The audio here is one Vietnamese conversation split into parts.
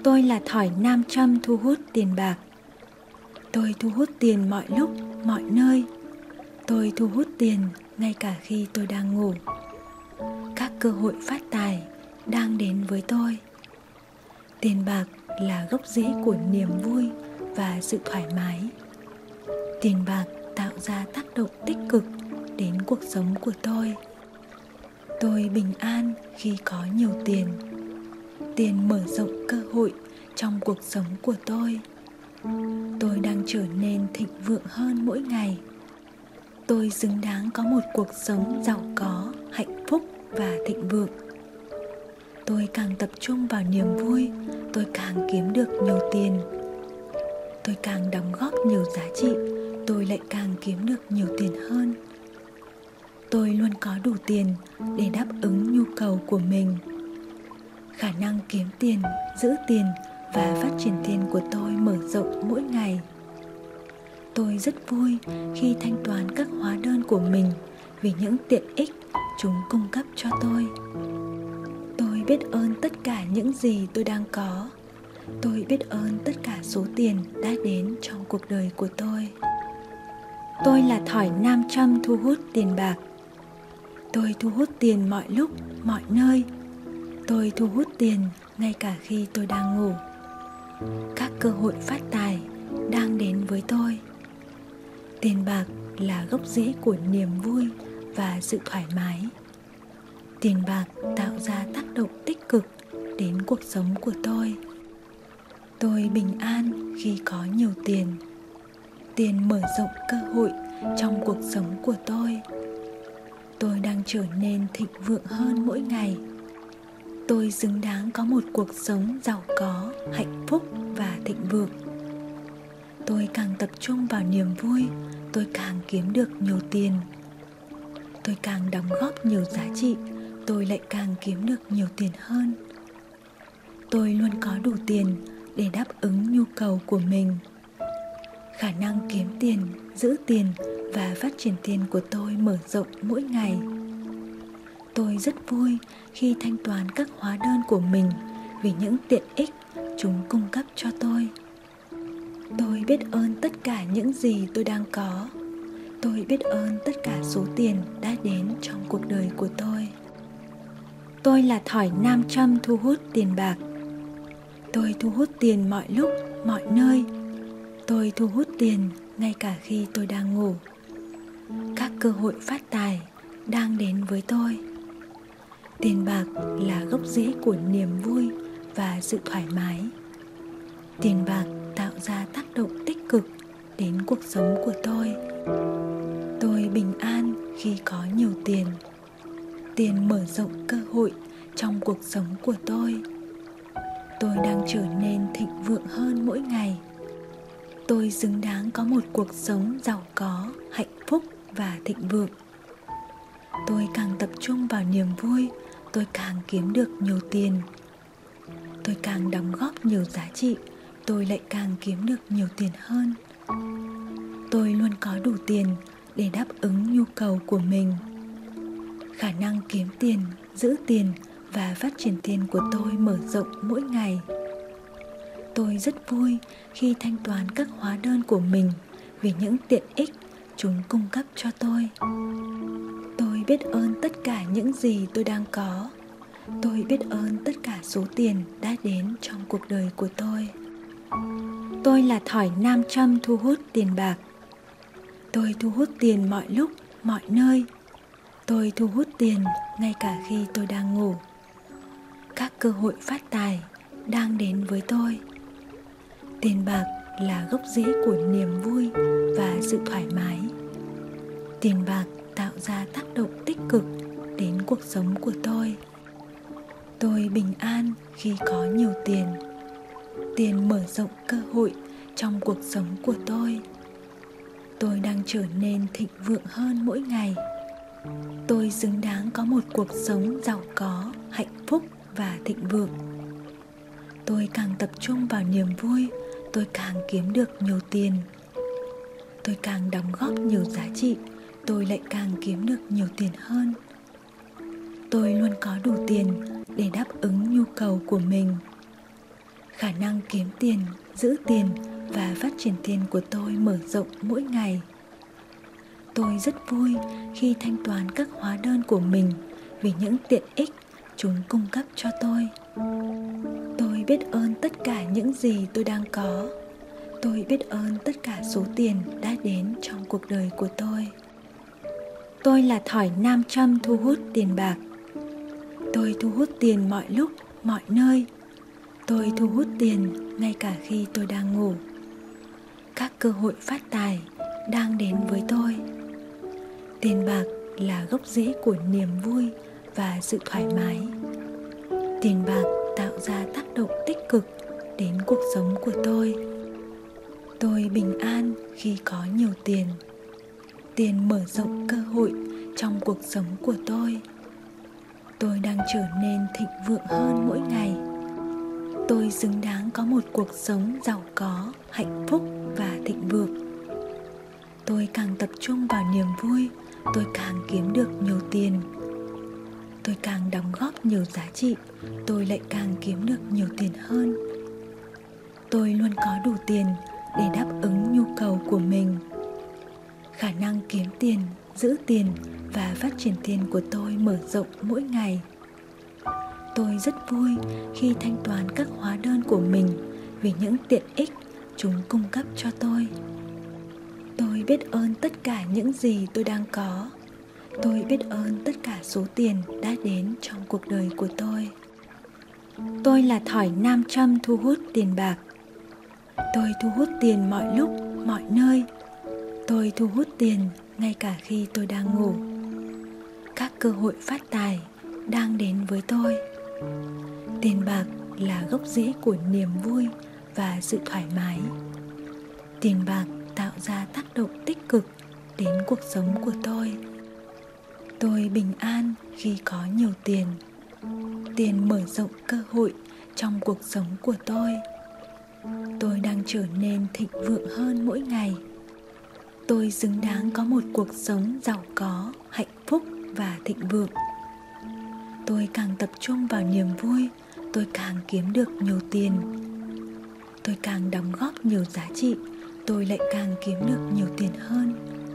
Tôi là thỏi nam châm thu hút tiền bạc. Tôi thu hút tiền mọi lúc, mọi nơi. Tôi thu hút tiền ngay cả khi tôi đang ngủ. Các cơ hội phát tài đang đến với tôi. Tiền bạc là gốc rễ của niềm vui và sự thoải mái. Tiền bạc tạo ra tác động tích cực đến cuộc sống của tôi. Tôi bình an khi có nhiều tiền. Tiền mở rộng cơ hội trong cuộc sống của tôi. Tôi đang trở nên thịnh vượng hơn mỗi ngày. Tôi xứng đáng có một cuộc sống giàu có, hạnh phúc và thịnh vượng. Tôi càng tập trung vào niềm vui, tôi càng kiếm được nhiều tiền. Tôi càng đóng góp nhiều giá trị, tôi lại càng kiếm được nhiều tiền hơn. Tôi luôn có đủ tiền để đáp ứng nhu cầu của mình. Khả năng kiếm tiền, giữ tiền và phát triển tiền của tôi mở rộng mỗi ngày. Tôi rất vui khi thanh toán các hóa đơn của mình vì những tiện ích chúng cung cấp cho tôi. Tôi biết ơn tất cả những gì tôi đang có. Tôi biết ơn tất cả số tiền đã đến trong cuộc đời của tôi. Tôi là thỏi nam châm thu hút tiền bạc. Tôi thu hút tiền mọi lúc, mọi nơi. Tôi thu hút tiền ngay cả khi tôi đang ngủ. Các cơ hội phát tài đang đến với tôi. Tiền bạc là gốc rễ của niềm vui và sự thoải mái. Tiền bạc tạo ra tác động tích cực đến cuộc sống của tôi. Tôi bình an khi có nhiều tiền. Tiền mở rộng cơ hội trong cuộc sống của tôi. Tôi đang trở nên thịnh vượng hơn mỗi ngày. Tôi xứng đáng có một cuộc sống giàu có, hạnh phúc và thịnh vượng. Tôi càng tập trung vào niềm vui, tôi càng kiếm được nhiều tiền. Tôi càng đóng góp nhiều giá trị, tôi lại càng kiếm được nhiều tiền hơn. Tôi luôn có đủ tiền để đáp ứng nhu cầu của mình. Khả năng kiếm tiền, giữ tiền và phát triển tiền của tôi mở rộng mỗi ngày. Tôi rất vui khi thanh toán các hóa đơn của mình vì những tiện ích chúng cung cấp cho tôi. Tôi biết ơn tất cả những gì tôi đang có. Tôi biết ơn tất cả số tiền đã đến trong cuộc đời của tôi. Tôi là thỏi nam châm thu hút tiền bạc. Tôi thu hút tiền mọi lúc, mọi nơi. Tôi thu hút tiền ngay cả khi tôi đang ngủ. Các cơ hội phát tài đang đến với tôi. Tiền bạc là gốc rễ của niềm vui và sự thoải mái. Tiền bạc tạo ra tác động tích cực đến cuộc sống của tôi. Tôi bình an khi có nhiều tiền. Tiền mở rộng cơ hội trong cuộc sống của tôi. Tôi đang trở nên thịnh vượng hơn mỗi ngày. Tôi xứng đáng có một cuộc sống giàu có, hạnh phúc và thịnh vượng. Tôi càng tập trung vào niềm vui, tôi càng kiếm được nhiều tiền. Tôi càng đóng góp nhiều giá trị, tôi lại càng kiếm được nhiều tiền hơn. Tôi luôn có đủ tiền để đáp ứng nhu cầu của mình. Khả năng kiếm tiền, giữ tiền và phát triển tiền của tôi mở rộng mỗi ngày. Tôi rất vui khi thanh toán các hóa đơn của mình vì những tiện ích chúng cung cấp cho tôi. Tôi biết ơn tất cả những gì tôi đang có. Tôi biết ơn tất cả số tiền đã đến trong cuộc đời của tôi. Tôi là thỏi nam châm thu hút tiền bạc. Tôi thu hút tiền mọi lúc, mọi nơi. Tôi thu hút tiền ngay cả khi tôi đang ngủ. Các cơ hội phát tài đang đến với tôi. Tiền bạc là gốc rễ của niềm vui và sự thoải mái. Tiền bạc tạo ra tác động tích cực đến cuộc sống của tôi. Tôi bình an khi có nhiều tiền. Tiền mở rộng cơ hội trong cuộc sống của tôi. Tôi đang trở nên thịnh vượng hơn mỗi ngày. Tôi xứng đáng có một cuộc sống giàu có, hạnh phúc và thịnh vượng. Tôi càng tập trung vào niềm vui, tôi càng kiếm được nhiều tiền. Tôi càng đóng góp nhiều giá trị, tôi lại càng kiếm được nhiều tiền hơn. Tôi luôn có đủ tiền để đáp ứng nhu cầu của mình. Khả năng kiếm tiền, giữ tiền và phát triển tiền của tôi mở rộng mỗi ngày. Tôi rất vui khi thanh toán các hóa đơn của mình vì những tiện ích chúng cung cấp cho tôi. Tôi biết ơn tất cả những gì tôi đang có. Tôi biết ơn tất cả số tiền đã đến trong cuộc đời của tôi. Tôi là thỏi nam châm thu hút tiền bạc. Tôi thu hút tiền mọi lúc, mọi nơi. Tôi thu hút tiền ngay cả khi tôi đang ngủ. Các cơ hội phát tài đang đến với tôi. Tiền bạc là gốc rễ của niềm vui và sự thoải mái. Tiền bạc tạo ra tác động tích cực đến cuộc sống của tôi. Tôi bình an khi có nhiều tiền. Tiền mở rộng cơ hội trong cuộc sống của tôi. Tôi đang trở nên thịnh vượng hơn mỗi ngày. Tôi xứng đáng có một cuộc sống giàu có, hạnh phúc và thịnh vượng. Tôi càng tập trung vào niềm vui, tôi càng kiếm được nhiều tiền. Tôi càng đóng góp nhiều giá trị, tôi lại càng kiếm được nhiều tiền hơn. Tôi luôn có đủ tiền để đáp ứng nhu cầu của mình. Khả năng kiếm tiền, giữ tiền và phát triển tiền của tôi mở rộng mỗi ngày. Tôi rất vui khi thanh toán các hóa đơn của mình vì những tiện ích chúng cung cấp cho tôi. Tôi biết ơn tất cả những gì tôi đang có. Tôi biết ơn tất cả số tiền đã đến trong cuộc đời của tôi. Tôi là thỏi nam châm thu hút tiền bạc. Tôi thu hút tiền mọi lúc, mọi nơi. Tôi thu hút tiền ngay cả khi tôi đang ngủ. Các cơ hội phát tài đang đến với tôi. Tiền bạc là gốc rễ của niềm vui và sự thoải mái. Tiền bạc tạo ra tác động tích cực đến cuộc sống của tôi. Tôi bình an khi có nhiều tiền. Tiền mở rộng cơ hội trong cuộc sống của tôi. Tôi đang trở nên thịnh vượng hơn mỗi ngày. Tôi xứng đáng có một cuộc sống giàu có, hạnh phúc và thịnh vượng. Tôi càng tập trung vào niềm vui, tôi càng kiếm được nhiều tiền. Tôi càng đóng góp nhiều giá trị, tôi lại càng kiếm được nhiều tiền hơn.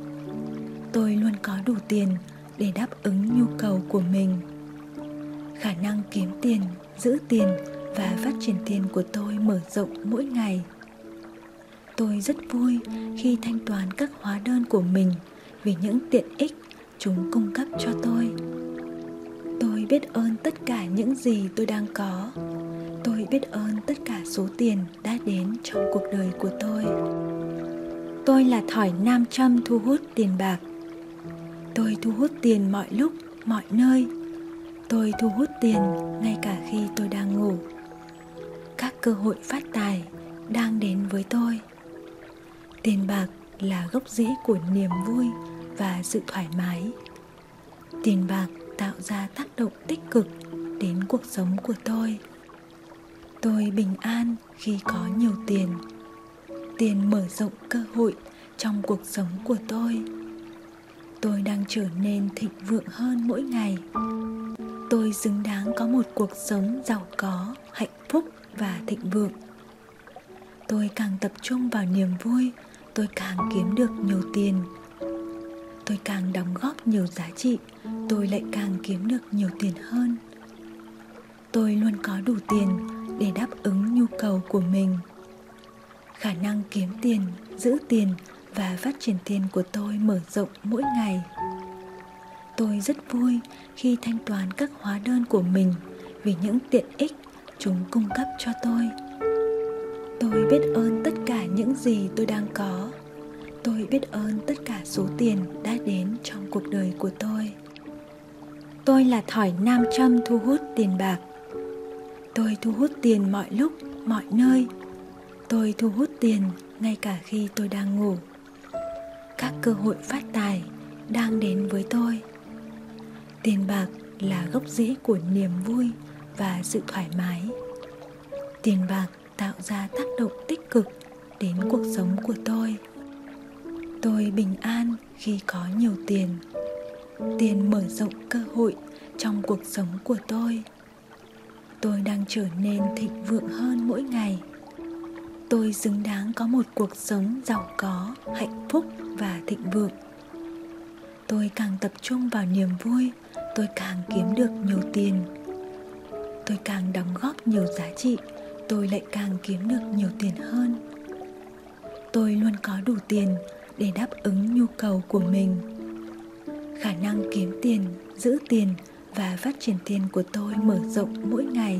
Tôi luôn có đủ tiền để đáp ứng nhu cầu của mình. Khả năng kiếm tiền, giữ tiền và phát triển tiền của tôi mở rộng mỗi ngày. Tôi rất vui khi thanh toán các hóa đơn của mình vì những tiện ích chúng cung cấp cho tôi. Tôi biết ơn tất cả những gì tôi đang có. Tôi biết ơn tất cả số tiền đã đến trong cuộc đời của tôi. Tôi là thỏi nam châm thu hút tiền bạc. Tôi thu hút tiền mọi lúc, mọi nơi. Tôi thu hút tiền ngay cả khi tôi đang ngủ. Các cơ hội phát tài đang đến với tôi. Tiền bạc là gốc rễ của niềm vui và sự thoải mái. Tiền bạc tạo ra tác động tích cực đến cuộc sống của tôi. Tôi bình an khi có nhiều tiền. Tiền mở rộng cơ hội trong cuộc sống của tôi. Tôi đang trở nên thịnh vượng hơn mỗi ngày. Tôi xứng đáng có một cuộc sống giàu có, hạnh phúc và thịnh vượng. Tôi càng tập trung vào niềm vui, tôi càng kiếm được nhiều tiền. Tôi càng đóng góp nhiều giá trị, tôi lại càng kiếm được nhiều tiền hơn. Tôi luôn có đủ tiền để đáp ứng nhu cầu của mình. Khả năng kiếm tiền, giữ tiền và phát triển tiền của tôi mở rộng mỗi ngày. Tôi rất vui khi thanh toán các hóa đơn của mình vì những tiện ích chúng cung cấp cho tôi. Tôi biết ơn tất cả những gì tôi đang có. Tôi biết ơn tất cả số tiền đã đến trong cuộc đời của tôi. Tôi là thỏi nam châm thu hút tiền bạc. Tôi thu hút tiền mọi lúc, mọi nơi. Tôi thu hút tiền ngay cả khi tôi đang ngủ. Các cơ hội phát tài đang đến với tôi. Tiền bạc là gốc rễ của niềm vui và sự thoải mái. Tiền bạc tạo ra tác động tích cực đến cuộc sống của tôi. Tôi bình an khi có nhiều tiền. Tiền mở rộng cơ hội trong cuộc sống của tôi. Tôi đang trở nên thịnh vượng hơn mỗi ngày. Tôi xứng đáng có một cuộc sống giàu có, hạnh phúc và thịnh vượng. Tôi càng tập trung vào niềm vui, tôi càng kiếm được nhiều tiền. Tôi càng đóng góp nhiều giá trị, tôi lại càng kiếm được nhiều tiền hơn. Tôi luôn có đủ tiền để đáp ứng nhu cầu của mình. Khả năng kiếm tiền, giữ tiền và phát triển tiền của tôi mở rộng mỗi ngày.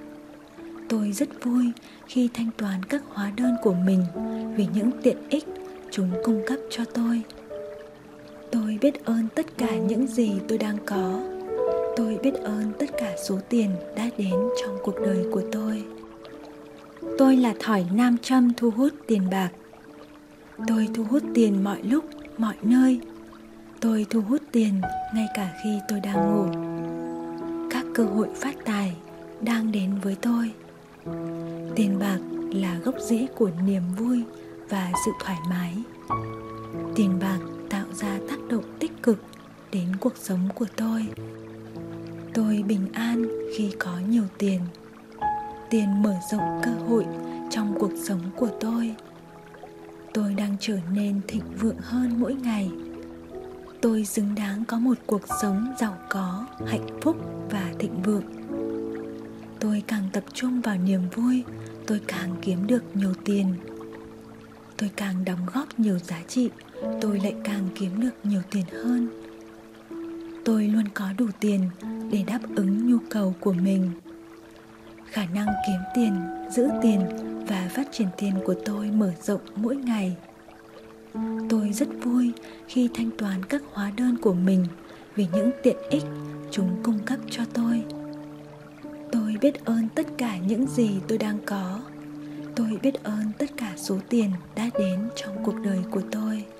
Tôi rất vui khi thanh toán các hóa đơn của mình vì những tiện ích chúng cung cấp cho tôi. Tôi biết ơn tất cả những gì tôi đang có. Tôi biết ơn tất cả số tiền đã đến trong cuộc đời của tôi. Tôi là thỏi nam châm thu hút tiền bạc. Tôi thu hút tiền mọi lúc, mọi nơi. Tôi thu hút tiền ngay cả khi tôi đang ngủ. Các cơ hội phát tài đang đến với tôi. Tiền bạc là gốc rễ của niềm vui và sự thoải mái. Tiền bạc tạo ra tác động tích cực đến cuộc sống của tôi. Tôi bình an khi có nhiều tiền. Tiền mở rộng cơ hội trong cuộc sống của tôi. Tôi đang trở nên thịnh vượng hơn mỗi ngày. Tôi xứng đáng có một cuộc sống giàu có, hạnh phúc và thịnh vượng. Tôi càng tập trung vào niềm vui, tôi càng kiếm được nhiều tiền. Tôi càng đóng góp nhiều giá trị, tôi lại càng kiếm được nhiều tiền hơn. Tôi luôn có đủ tiền để đáp ứng nhu cầu của mình. Khả năng kiếm tiền, giữ tiền và phát triển tiền của tôi mở rộng mỗi ngày. Tôi rất vui khi thanh toán các hóa đơn của mình vì những tiện ích chúng cung cấp cho tôi. Tôi biết ơn tất cả những gì tôi đang có. Tôi biết ơn tất cả số tiền đã đến trong cuộc đời của tôi.